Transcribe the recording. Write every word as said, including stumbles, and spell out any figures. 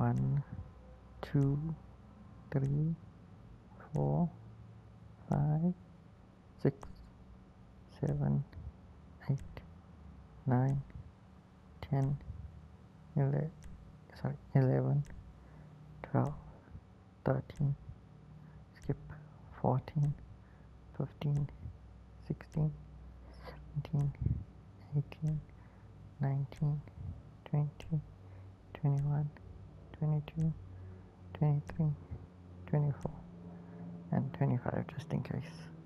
one, two, three, four, five, six, seven, eight, nine, ten, eleven, sorry, eleven, twelve, thirteen, skip, fourteen, fifteen, sixteen, seventeen, eighteen, nineteen, twenty, twenty-one, twenty-two, twenty-three, twenty-four, and twenty-five, just in case.